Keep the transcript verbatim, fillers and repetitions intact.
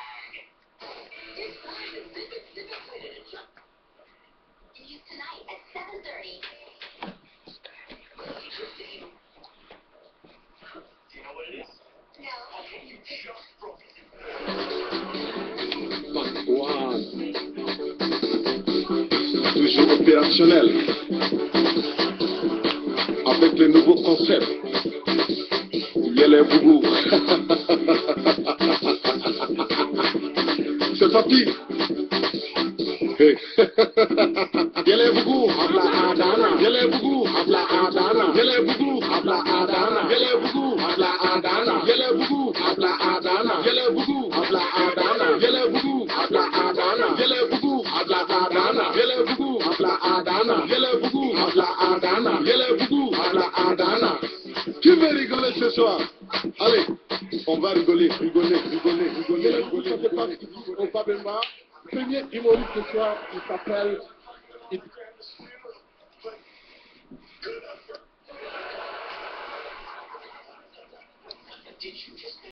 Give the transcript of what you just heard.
Tonight at seven thirty. Do you know what it is? No. Okay, you just broke it. Toujours opérationnel. Avec les nouveaux concepts. Yele Bougou. C'est parti. Hey. Yele Bougou, habla Adana. Yele Bougou, habla Adana. Yele Bougou, habla Adana. Yele Bougou, habla Adana. Yele Bougou, habla Adana. Yele Bougou, habla Adana. Yele Bougou, habla Adana. Yele Bougou, habla Adana. Yele Bougou, habla Adana. Yele Bougou, habla Adana. Yele Bougou, habla Adana. Qui veut rigoler ce soir? Allez, on va rigoler, rigoler, rigoler, rigoler, rigoler. Ça se passe ici au Fabelma. Premier humoriste ce soir, il s'appelle...